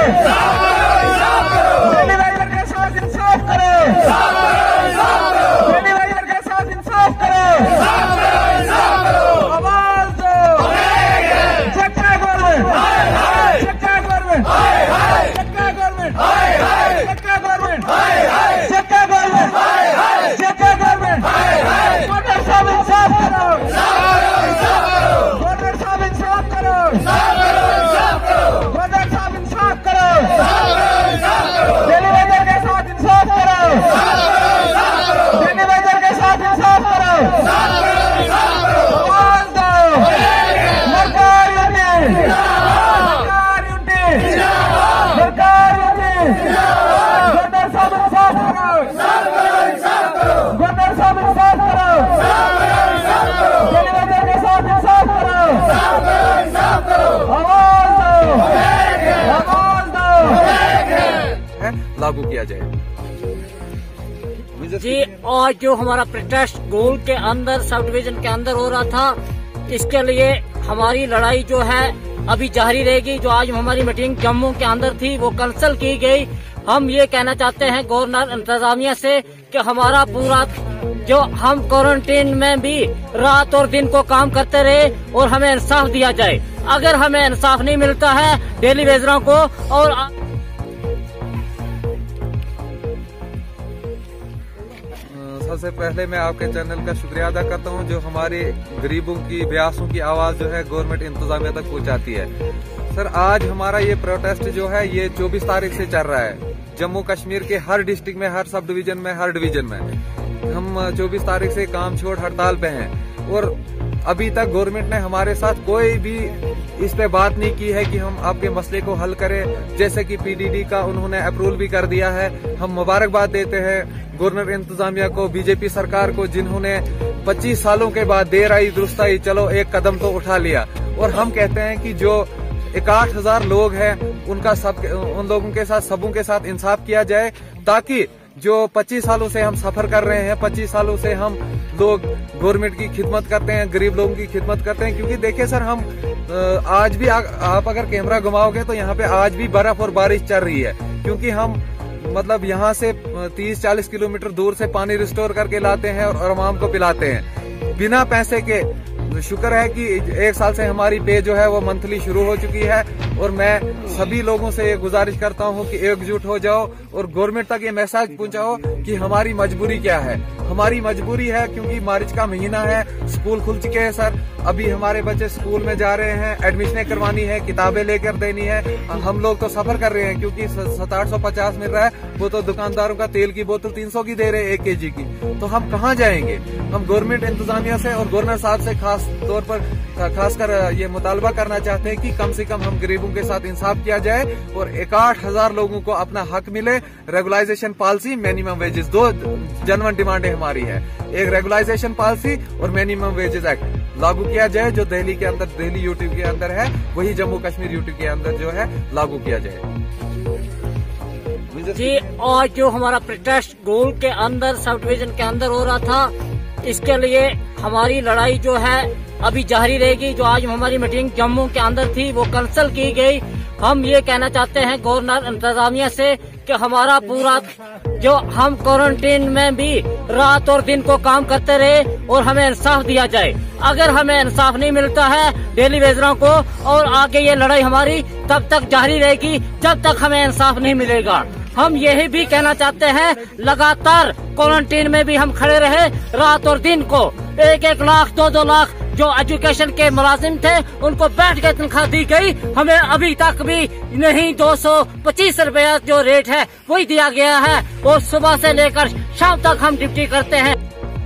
Daily Vaser के साथ इंसाफ करो, डेली वेजर के साथ इंसाफ करो, आवाज दो, चक्का गवर्नमेंट, चक्का गवर्नमेंट, चक्का गवर्नमेंट, चक्का गवर्नमेंट, चक्का गवर्नमेंट, चक्का गवर्नमेंट, गवर्नर साहब इंसाफ करो, गवर्नर साहब इंसाफ करो, गवर्नर साहब इंसाफ करो, डेली वेजर के साथ इंसाफ करो, डेली वेजर के साथ इंसाफ करो, आवाज दो, सरकार यूनिटी, सरकार यूनिटी, सरकार यूनिटी, गवर्नर साहब इंसाफ करो, गवर्नर साहब इंसाफ करो, डेली वेजर के साथ इंसाफ करो, आवाज दो, आवाज दो, लागू किया जाए। जी, और जो हमारा प्रोटेस्ट गोल के अंदर सब डिवीजन के अंदर हो रहा था, इसके लिए हमारी लड़ाई जो है अभी जारी रहेगी। जो आज हमारी मीटिंग जम्मू के अंदर थी वो कैंसिल की गई। हम ये कहना चाहते हैं गवर्नर इंतजामिया से कि हमारा पूरा जो हम क्वारंटीन में भी रात और दिन को काम करते रहे और हमें इंसाफ दिया जाए। अगर हमें इंसाफ नहीं मिलता है डेली वेजरों को और सबसे पहले मैं आपके चैनल का शुक्रिया अदा करता हूं जो हमारे गरीबों की ब्यासों की आवाज जो है गवर्नमेंट इंतजामिया तक पहुंचाती है। सर, आज हमारा ये प्रोटेस्ट जो है ये 24 तारीख से चल रहा है। जम्मू कश्मीर के हर डिस्ट्रिक्ट में, हर सब डिवीजन में, हर डिवीजन में हम 24 तारीख से काम छोड़ हड़ताल पे हैं और अभी तक गवर्नमेंट ने हमारे साथ कोई भी इस पे बात नहीं की है कि हम आपके मसले को हल करें। जैसे कि पीडीडी का उन्होंने अप्रूवल भी कर दिया है। हम मुबारकबाद देते हैं गवर्नर इंतजामिया को, बीजेपी सरकार को, जिन्होंने 25 सालों के बाद देर आई दुरुस्त आई, चलो एक कदम तो उठा लिया। और हम कहते हैं कि जो 61,000 लोग हैं उनका उन लोगों के साथ सबों के साथ इंसाफ किया जाए, ताकि जो 25 सालों से हम सफर कर रहे हैं, 25 सालों से हम लोग गवर्नमेंट की खिदमत करते हैं, गरीब लोगों की खिदमत करते हैं। क्योंकि देखिए सर, हम आज भी आप अगर कैमरा घुमाओगे तो यहाँ पे आज भी बर्फ और बारिश चल रही है। क्योंकि हम मतलब यहाँ से 30-40 किलोमीटर दूर से पानी रिस्टोर करके लाते हैं और आवाम को पिलाते हैं बिना पैसे के। शुक्र है कि 1 साल से हमारी पे जो है वो मंथली शुरू हो चुकी है। और मैं सभी लोगों से ये गुजारिश करता हूँ कि एकजुट हो जाओ और गवर्नमेंट तक ये मैसेज पहुंचाओ कि हमारी मजबूरी क्या है। हमारी मजबूरी है क्योंकि मार्च का महीना है, स्कूल खुल चुके हैं सर, अभी हमारे बच्चे स्कूल में जा रहे हैं, एडमिशनें करवानी है, किताबें लेकर देनी है। हम लोग तो सफर कर रहे हैं क्योंकि 750 मिल रहा है, वो तो दुकानदारों का तेल की बोतल 300 की दे रहे हैं 1 kg की। तो हम कहाँ जाएंगे? हम गवर्नमेंट इंतजामिया से और गवर्नर साहब से खासकर ये मुतालबा करना चाहते हैं कि कम से कम हम गरीबों के साथ इंसाफ किया जाए और 61,000 लोगों को अपना हक मिले। रेगुलाइजेशन पॉलिसी, मिनिमम वेजेस, 2 जनवन डिमांडें हमारी है। एक रेगुलाइजेशन पॉलिसी और मिनिमम वेजेस एक्ट लागू किया जाए, जो दिल्ली के अंदर, दिल्ली यूटी के अंदर है, वही जम्मू कश्मीर यूटी के अंदर जो है लागू किया जाए। जी, और जो हमारा प्रोटेस्ट गोल के अंदर सब डिवीजन के अंदर हो रहा था, इसके लिए हमारी लड़ाई जो है अभी जारी रहेगी। जो आज हमारी मीटिंग जम्मू के अंदर थी वो कैंसिल की गई। हम ये कहना चाहते हैं गवर्नर इंतजामिया से कि हमारा पूरा जो हम क्वारंटीन में भी रात और दिन को काम करते रहे और हमें इंसाफ दिया जाए। अगर हमें इंसाफ नहीं मिलता है डेली वेजरों को और आगे ये लड़ाई हमारी तब तक जारी रहेगी जब तक हमें इंसाफ नहीं मिलेगा। हम यही भी कहना चाहते हैं लगातार क्वारंटीन में भी हम खड़े रहे रात और दिन को। 1-1 लाख 2-2 लाख जो एजुकेशन के मुलाजिम थे उनको बैठ के तनख्वाह दी गई, हमें अभी तक भी नहीं 225 रुपया जो रेट है वही दिया गया है। और सुबह से लेकर शाम तक हम ड्यूटी करते हैं।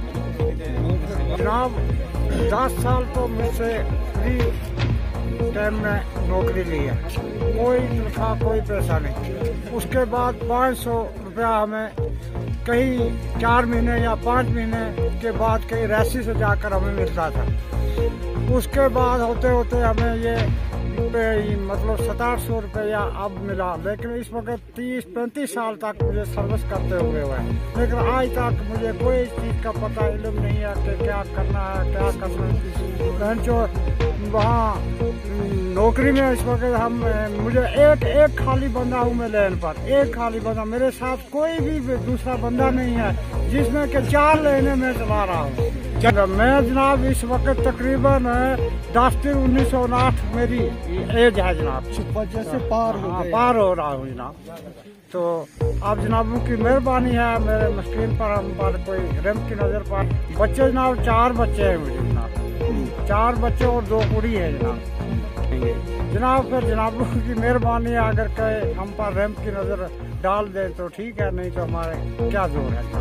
जनाब 10 साल तो मुझसे फ्री टाइम में नौकरी ली है, कोई तनख्वाह कोई पैसा नहीं। उसके बाद 500 रुपया हमें कहीं 4 महीने या 5 महीने के बाद कहीं रैसी से जाकर हमें मिलता था। उसके बाद होते होते हमें ये पे ही मतलब 700 रुपया अब मिला, लेकिन इस वक्त 30-35 साल तक मुझे सर्विस करते हुए हुए, लेकिन आज तक मुझे कोई चीज़ का पता इल्म नहीं है कि क्या करना है, क्या करना है। जो वहाँ नौकरी में इस वक्त मुझे एक खाली बंदा हूँ मैं लेन पर, एक खाली बंदा, मेरे साथ कोई भी दूसरा बंदा नहीं है जिसमें कि 4 लेने में चला रहा हूँ। मैं जनाब इस वक्त तकरीबन 10 दिन 1959 मेरी एज है जनाब, जैसे पार हो रहा हूँ जनाब। तो आप जनाबों की मेहरबानी है मेरे मस्किन पर, हम पर कोई रहम की नज़र पर। बच्चे जनाब 4 बच्चे हैं मुझे जनाब, 4 बच्चे और 2 कुड़ी है जनाब। जनाब फिर जनाबों की मेहरबानी है, अगर कहे हम पर रहम की नज़र डाल दे तो ठीक है, नहीं तो हमारे क्या जोर है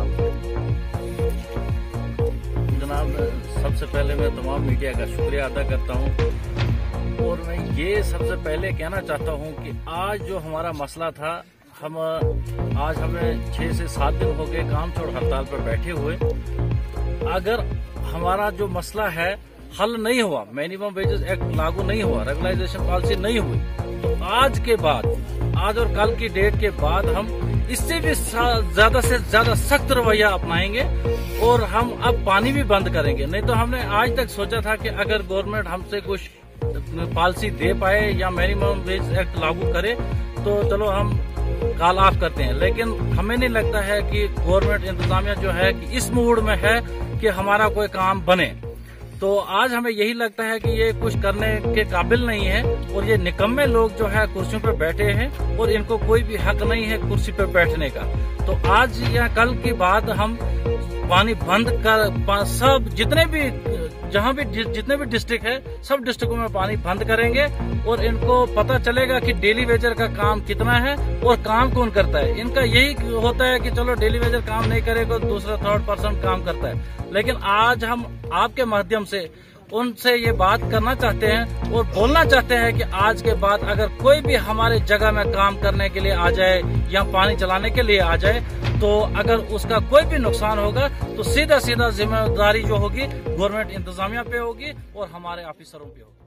जनाब। सबसे पहले मैं तमाम मीडिया का शुक्रिया अदा करता हूं, और मैं ये सबसे पहले कहना चाहता हूं कि आज जो हमारा मसला था, आज हमें 6 से 7 दिन हो गए काम छोड़ हड़ताल पर बैठे हुए। अगर हमारा जो मसला है हल नहीं हुआ, मिनिमम वेजेस एक्ट लागू नहीं हुआ, रेगुलाइजेशन पॉलिसी नहीं हुई, तो आज के बाद, आज और कल की डेट के बाद हम इससे भी ज्यादा से ज्यादा सख्त रवैया अपनाएंगे और हम अब पानी भी बंद करेंगे। नहीं तो हमने आज तक सोचा था कि अगर गवर्नमेंट हमसे कुछ पॉलिसी दे पाए या मिनिमम वेज एक्ट लागू करे तो चलो हम कॉल ऑफ करते हैं, लेकिन हमें नहीं लगता है कि गवर्नमेंट इंतजामिया जो है कि इस मूड में है कि हमारा कोई काम बने। तो आज हमें यही लगता है कि ये कुछ करने के काबिल नहीं है और ये निकम्मे लोग जो है कुर्सियों पर बैठे हैं और इनको कोई भी हक नहीं है कुर्सी पर बैठने का। तो आज या कल की बात हम पानी बंद कर सब जितने भी डिस्ट्रिक्ट है, सब डिस्ट्रिक्टों में पानी बंद करेंगे और इनको पता चलेगा कि डेली वेजर का काम कितना है और काम कौन करता है। इनका यही होता है कि चलो डेली वेजर काम नहीं करेगा, दूसरा 3rd पर्सन काम करता है। लेकिन आज हम आपके माध्यम से उनसे ये बात करना चाहते हैं और बोलना चाहते हैं कि आज के बाद अगर कोई भी हमारे जगह में काम करने के लिए आ जाए या पानी चलाने के लिए आ जाए, तो अगर उसका कोई भी नुकसान होगा तो सीधा जिम्मेदारी जो होगी गवर्नमेंट इंतजामिया पे होगी और हमारे ऑफिसरों पे होगी।